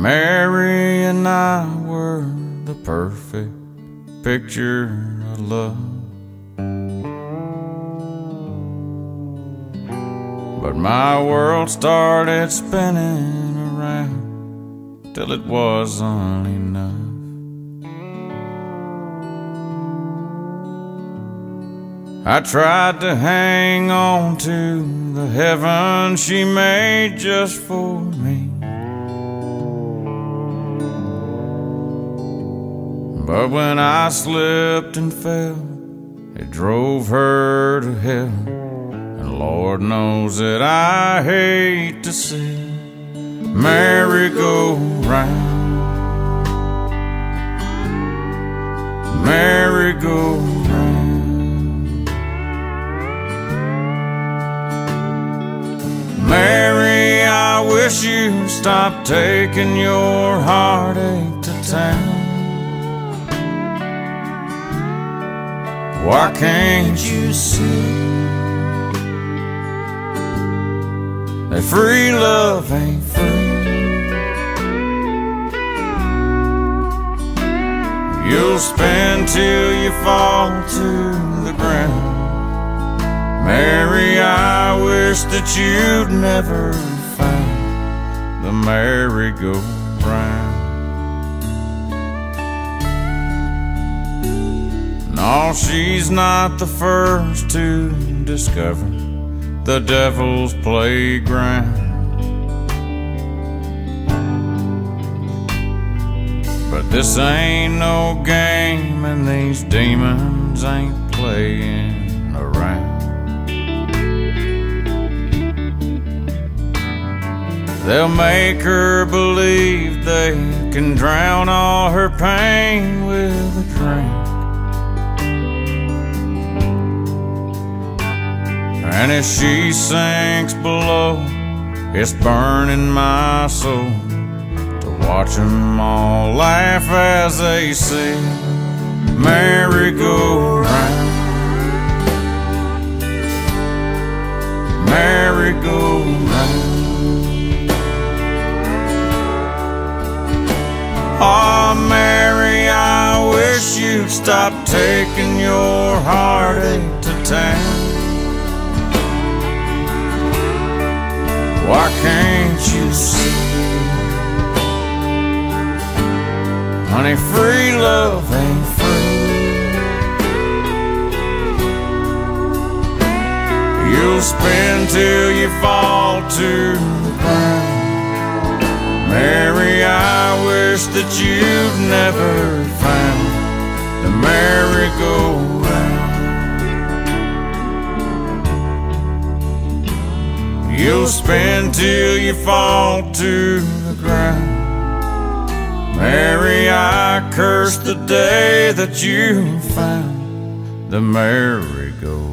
Mary and I were the perfect picture of love. But my world started spinning around till it wasn't enough. I tried to hang on to the heaven she made just for me, but when I slipped and fell, it drove her to hell. And Lord knows that I hate to see Mary go round, Mary go round. Mary, I wish you'd stop taking your heartache to town. Why can't you see that free love ain't free? You'll spin till you fall to the ground. Mary, I wish that you'd never found the merry-go-round. No, she's not the first to discover the devil's playground, but this ain't no game and these demons ain't playing around. They'll make her believe they can drown all her pain with a drink, and if she sinks below, it's burning my soul to watch them all laugh as they see Mary go round, Mary go round. Oh, Mary, I wish you'd stop taking your heartache to town. Why can't you see, honey, free love ain't free? You'll spin till you fall to the ground. Mary, I wish that you'd never found the merry-go-round. You'll spin till you fall to the ground. Mary, I curse the day that you found the merry-go-round.